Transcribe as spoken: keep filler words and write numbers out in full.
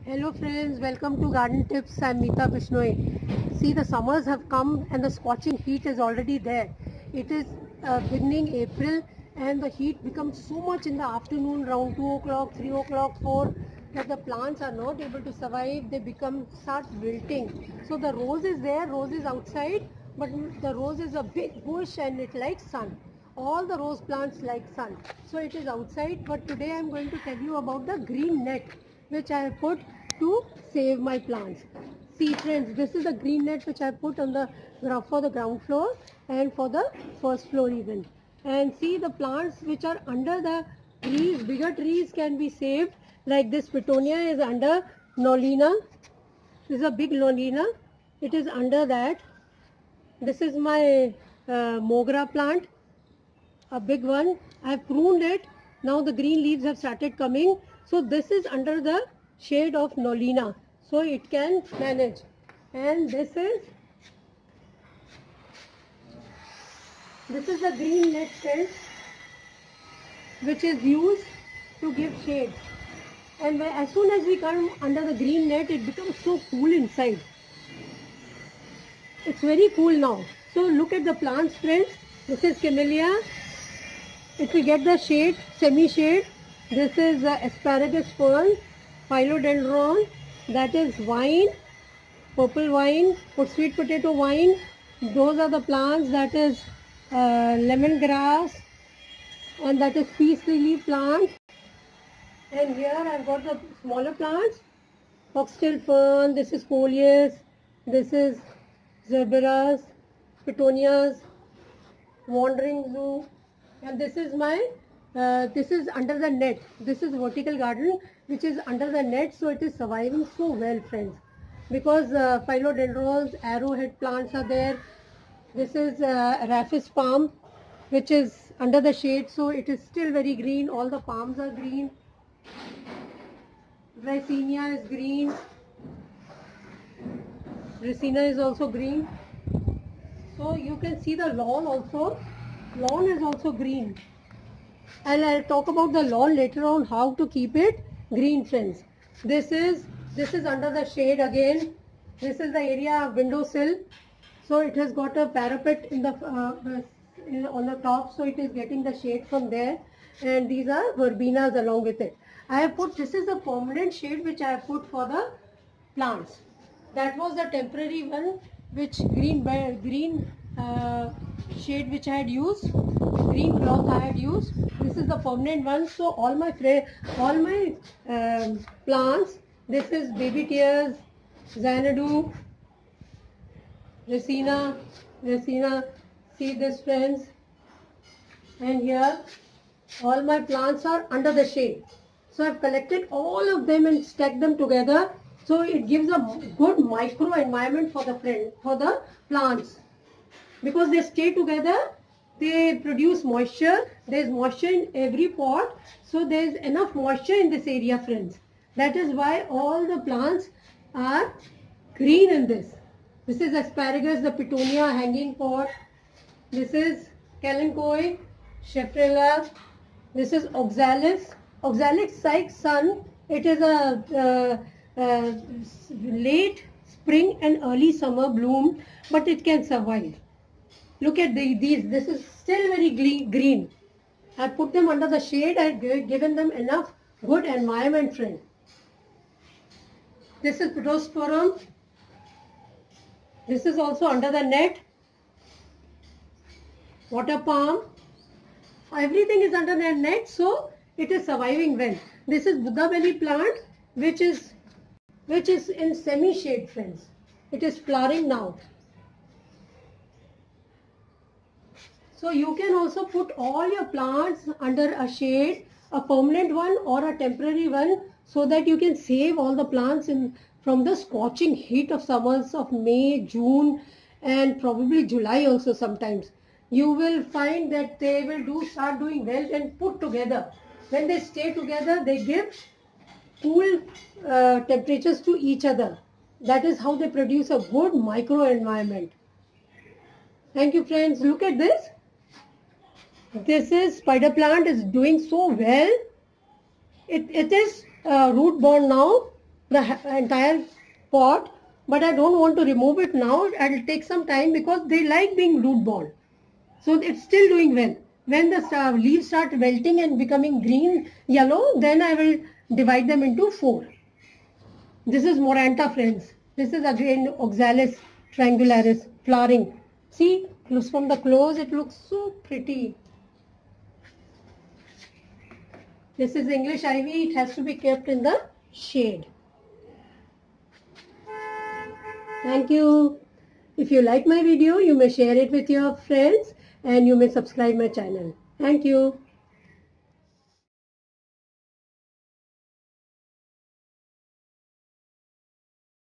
Hello friends, welcome to Garden Tips. I'm Mita Bishnoi. See, the summers have come and the scorching heat is already there. It is uh, beginning April and the heat becomes so much in the afternoon around two o'clock, three o'clock, four that the plants are not able to survive. They become start wilting. So the rose is there, rose is outside, but the rose is a big bush and it likes sun. All the rose plants like sun. So it is outside, but today I'm going to tell you about the green net which I have put to save my plants. See friends, this is the green net which I put on the for the ground floor and for the first floor even. And see, the plants which are under the trees, bigger trees can be saved. Like this petunia is under Nolina. This is a big Nolina. It is under that. This is my uh, Mogra plant, a big one. I have pruned it. Now the green leaves have started coming. So this is under the shade of Nolina, so it can manage. And this is this is the green net fence which is used to give shade. And as soon as we come under the green net, it becomes so cool inside. It's very cool now. So look at the plants, friends. This is camellia. It will get the shade, semi-shade. This is uh, asparagus fern, philodendron, that is vine, purple vine, sweet potato vine. Those are the plants, that is uh, lemongrass, and that is peace lily plant. And here I've got the smaller plants, foxtail fern, this is coleus, this is zeberas, petunias, wandering zoo, and this is my Uh, this is under the net. This is vertical garden which is under the net, so it is surviving so well, friends, because uh, philodendrons, arrowhead plants are there. This is uh, rhaphis palm which is under the shade, so it is still very green. All the palms are green. Dracaena is green. Dracaena is also green. So you can see the lawn also. Lawn is also green. And I'll talk about the lawn later on, how to keep it green, friends. This is this is under the shade again. This is the area of windowsill. So it has got a parapet in the uh, in, on the top, so it is getting the shade from there. And these are verbenas along with it. I have put, this is the permanent shade which I have put for the plants. That was the temporary one, which green green uh, shade which I had used. Green cloth I had used. This is the permanent one. So all my all my um, plants. This is baby tears, Xanadu, Dracaena, Dracaena. See this, friends. And here all my plants are under the shade. So I've collected all of them and stacked them together. So it gives a good micro environment for the friend for the plants, because they stay together. They produce moisture. There is moisture in every pot. So there is enough moisture in this area, friends. That is why all the plants are green in this. This is asparagus, the petunia hanging pot. This is kalanchoe, Shephrella. This is oxalis. Oxalis Sykes sun. It is a uh, uh, late spring and early summer bloom, but it can survive. Look at the, these. This is still very green. I put them under the shade. I have given them enough good environment, friend. This is Pittosporum. This is also under the net. Water palm. Everything is under the net, so it is surviving well. This is Buddha belly plant, which is which is in semi-shade, friends. It is flowering now. So you can also put all your plants under a shade, a permanent one or a temporary one, so that you can save all the plants in from the scorching heat of summers of May, June, and probably July also sometimes. You will find that they will do start doing well and put together. When they stay together, they give cool uh, temperatures to each other. That is how they produce a good micro environment. Thank you, friends. Look at this. This is spider plant is doing so well. It, it is uh, root borne now. the entire pot, but I don't want to remove it now. It'll take some time because they like being root borne. So it's still doing well. When the uh, leaves start wilting and becoming green, yellow, then I will divide them into four. This is Moranta, friends. This is again Oxalis triangularis flowering. See, from the close it looks so pretty. This is English ivy. It has to be kept in the shade. Thank you. If you like my video, you may share it with your friends and you may subscribe my channel. Thank you.